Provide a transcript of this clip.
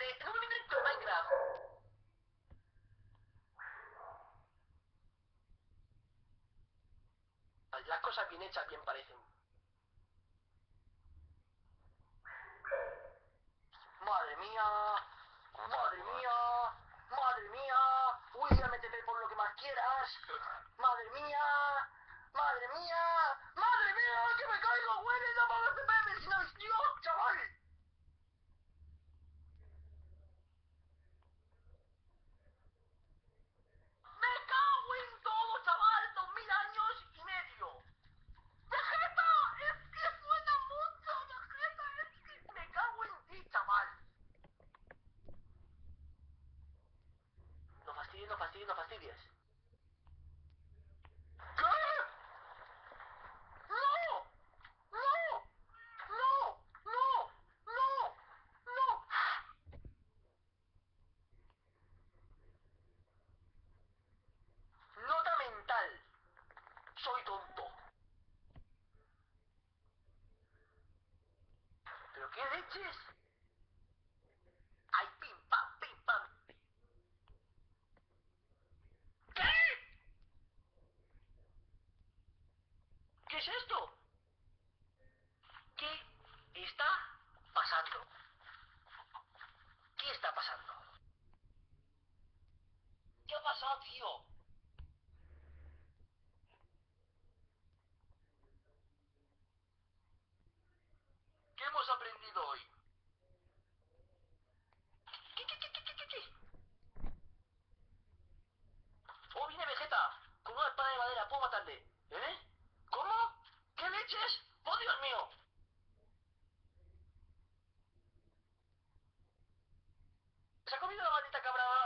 en un directo en Minecraft. Las cosas bien hechas bien parecen. Madre mía, madre mía, madre mía. William, métete por lo que más quieras. Madre mía, madre mía, madre mía, que me caigo, huele, no para los CPM, si no es Dios, chaval. Me cago en todo, chaval, 2000 años y medio. ¡Vegeta! ¡Es que suena mucho! ¡Vegeta! ¡Es que me cago en ti, chaval! No fastidies, no fastidies, no fastidies. ¿Qué? ¡No! ¡No! ¡No! ¡No! ¡No! ¡No! Nota mental. Soy tonto. ¿Pero qué leches? ¡Ay, pim pam, pim pam! ¿Qué? ¿Qué es esto? ¿Qué está pasando? ¿Qué está pasando? ¿Qué ha pasado, tío? ¿Qué hemos aprendido hoy? ¿Qué? Oh, viene Vegeta, con una espada de madera, puedo matarle. ¿Eh? ¿Cómo? ¿Qué leches? ¡Oh, Dios mío! Se ha comido la maldita cabra